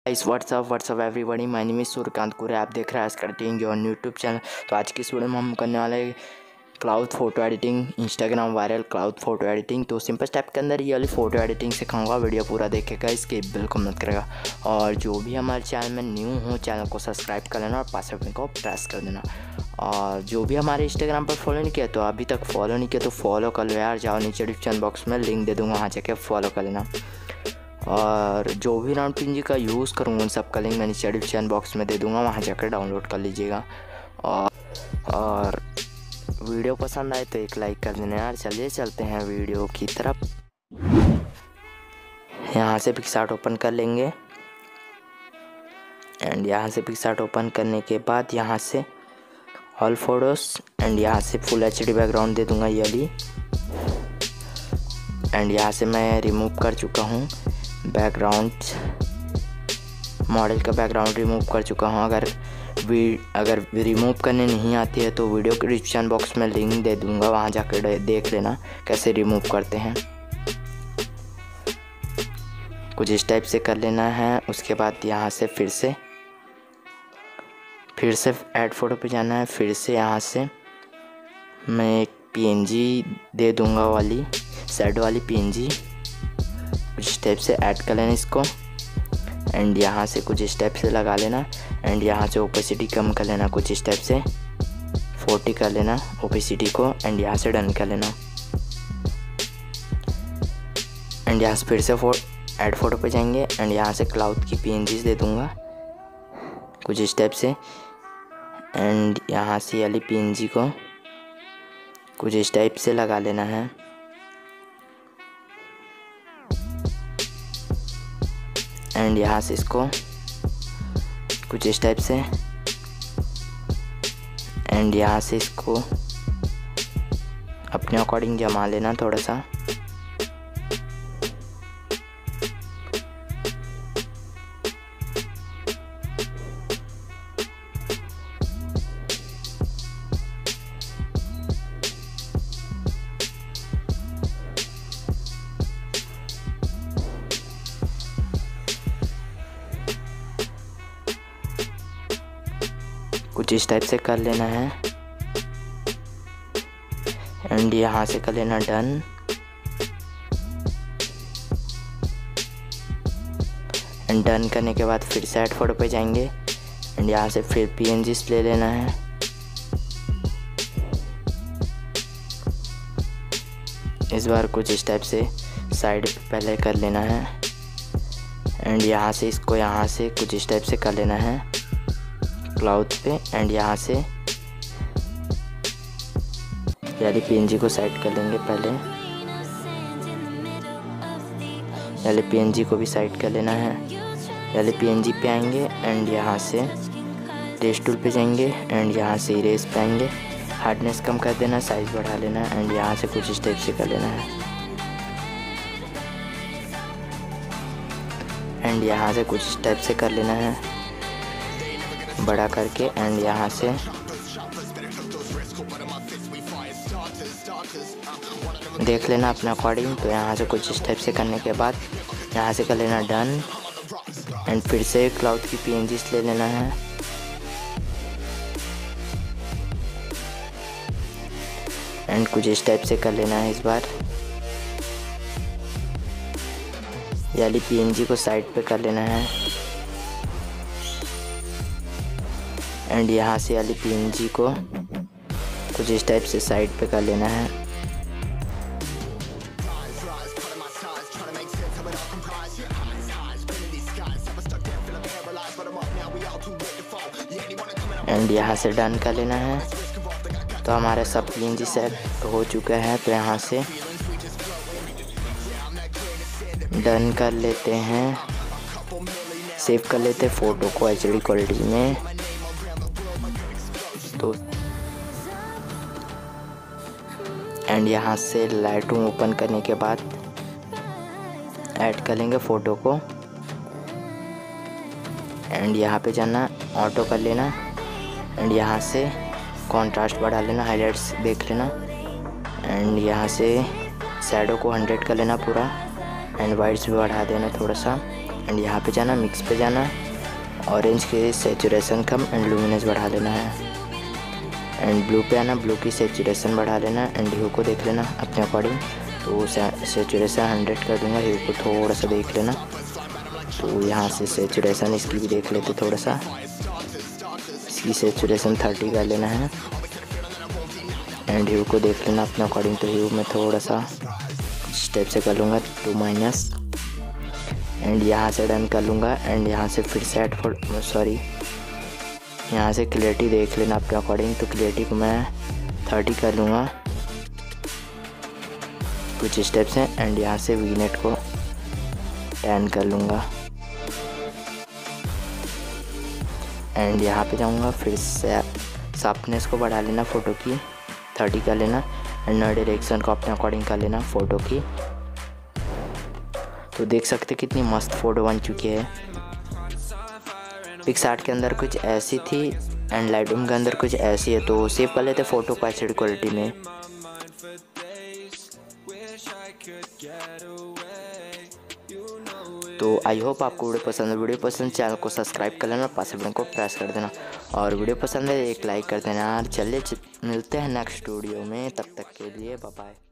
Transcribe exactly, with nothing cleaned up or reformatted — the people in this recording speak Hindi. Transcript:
इस what's up what's up everybody, my name is Suryakant Kure. आप देख रहे हैं स्कर्टिंग योर यूट्यूब चैनल। तो आज की इस वीडियो में हम करने वाले हैं cloud photo editing, Instagram viral cloud photo editing. तो सिंपल स्टेप के अंदर ये वाली फ़ोटो एडिटिंग सिखाऊंगा। वीडियो पूरा देखेगा, इसके बिल्कुल मत करेगा। और जो भी हमारे चैनल में न्यू हो, चैनल को सब्सक्राइब कर लेना और पास बटन को प्रेस कर देना। और जो भी हमारे इंस्टाग्राम पर फॉलो नहीं किया, तो अभी तक फॉलो नहीं किया तो फॉलो कर लो यार। जाओ नीचे डिस्क्रिप्शन बॉक्स में लिंक दे दूँगा, वहाँ जाके फॉलो कर लेना। और जो भी राउंड पिन जी का यूज़ करूँगा उन सब का लिंक मैं नीचे डिस्क्रिप्शन बॉक्स में दे दूँगा, वहाँ जाकर डाउनलोड कर लीजिएगा। और और वीडियो पसंद आए तो एक लाइक कर देना यार। चलिए चलते हैं वीडियो की तरफ। यहाँ से पिक्सआर्ट ओपन कर लेंगे एंड यहाँ से पिक्सआर्ट ओपन करने के बाद यहाँ से ऑल फोटोज़ एंड यहाँ से फुल एच डी बैकग्राउंड दे दूँगा ये वाली। एंड यहाँ से मैं रिमूव कर चुका हूँ बैकग्राउंड, मॉडल का बैकग्राउंड रिमूव कर चुका हूँ। अगर वी अगर रिमूव करने नहीं आती है तो वीडियो के डिस्क्रिप्शन बॉक्स में लिंक दे दूँगा, वहाँ जाकर देख लेना कैसे रिमूव करते हैं। कुछ इस टाइप से कर लेना है। उसके बाद यहाँ से फिर से फिर से ऐड फ़ोटो पे जाना है। फिर से यहाँ से मैं एक पीएनजी दे दूँगा वाली साइड वाली पीएनजी, कुछ स्टेप से ऐड कर लेना इसको। एंड यहाँ से कुछ स्टेप से लगा लेना एंड यहाँ से ओपेसिटी कम कर लेना, कुछ स्टेप से चालीस कर लेना ओपेसिटी को। एंड यहाँ से डन कर लेना। एंड यहाँ से फिर से फो ऐड फोटो पे जाएंगे एंड यहाँ से क्लाउड की पीएनजीज दे दूँगा कुछ स्टेप से। एंड यहाँ से वाली पीएनजी को कुछ स्टेप से लगा लेना है। एंड यहाँ से इसको कुछ इस टाइप से एंड यहाँ से इसको अपने अकॉर्डिंग जमा लेना थोड़ा सा। कुछ इस टाइप से कर लेना है एंड यहाँ से कर लेना डन। एंड डन करने के बाद फिर से ऐड फोटो पे जाएंगे एंड यहाँ से फिर पीएनजीज ले लेना है। इस बार कुछ इस टाइप से साइड पे पहले कर लेना है एंड यहाँ से इसको यहाँ से कुछ इस टाइप से कर लेना है क्लाउड पे। एंड यहाँ से यानी पीएनजी को साइड कर लेंगे पहले, यानी पीएनजी को भी साइड कर लेना है। यानी पीएनजी पे आएंगे एंड यहाँ से रेस टूल पे जाएंगे एंड यहाँ से इरेज पे आएंगे, हार्डनेस कम कर देना, साइज बढ़ा लेना एंड यहाँ से कुछ स्टेप से कर लेना है। एंड यहाँ से कुछ स्टेप से कर लेना है बड़ा करके। एंड यहाँ से देख लेना अपने अकॉर्डिंग। तो यहाँ से कुछ स्टेप से करने के बाद यहाँ से कर लेना डन। एंड फिर से क्लाउड की पीएनजीज ले लेना है एंड कुछ स्टेप से कर लेना है इस बार। यानी पीएनजी को साइड पे कर लेना है एंड यहाँ से वाली पीएनजी को कुछ इस टाइप से साइड पे कर लेना है। एंड यहाँ से डन कर लेना है। तो हमारा सब पीएनजी सेट हो चुका है। तो यहाँ से डन कर लेते हैं, सेव कर लेते हैं फ़ोटो को एच डी क्वालिटी में। तो एंड यहाँ से लाइट रूम ओपन करने के बाद ऐड कर लेंगे फ़ोटो को एंड यहाँ पे जाना ऑटो कर लेना एंड यहाँ से कॉन्ट्रास्ट बढ़ा लेना, हाइलाइट्स देख लेना एंड यहाँ से शैडो को हंड्रेड कर लेना पूरा एंड वाइट्स भी बढ़ा देना थोड़ा सा एंड यहाँ पे जाना, मिक्स पे जाना, ऑरेंज की सेचुरेशन कम एंड लुमिनेंस बढ़ा लेना है। एंड ब्लू पे आना, ब्लू की सेचुरेशन बढ़ा लेना एंड ह्यू को देख लेना अपने अकॉर्डिंग। तो सेचुरेशन हंड्रेड कर दूंगा, ह्यू को थोड़ा सा देख लेना। तो यहाँ से सेचुरेशन इसकी भी देख लेते थोड़ा सा, इसकी सेचुरेशन थर्टी कर लेना है एंड ह्यू को देख लेना अपने अकॉर्डिंग। तो ह्यू में थोड़ा सा स्टेप से कर लूँगा टू माइनस एंड यहाँ से डन कर लूँगा। एंड यहाँ से फिर से एड फॉर सॉरी यहाँ से क्लियरिटी देख लेना अपने अकॉर्डिंग। तो क्लियरिटी को मैं थर्टी कर लूँगा कुछ स्टेप्स हैं एंड यहाँ से वीनेट को टेन कर लूँगा एंड यहाँ पे जाऊँगा, फिर से शार्पनेस को बढ़ा लेना फ़ोटो की, थर्टी कर लेना एंड डायरेक्शन को अपने अकॉर्डिंग कर लेना फ़ोटो की। तो देख सकते कितनी मस्त फ़ोटो बन चुकी है। पिक्सआर्ट के अंदर कुछ ऐसी थी एंड लाइटरूम के अंदर कुछ ऐसी है। तो सेव कर लेते फ़ोटो को एच डी क्वालिटी में। तो आई होप आपको वीडियो पसंद है। वीडियो पसंद चैनल को सब्सक्राइब कर लेना, पास बटन को प्रेस कर देना और वीडियो पसंद है एक लाइक कर देना यार। चलिए मिलते हैं नेक्स्ट वीडियो में, तब तक के लिए बाय बाय।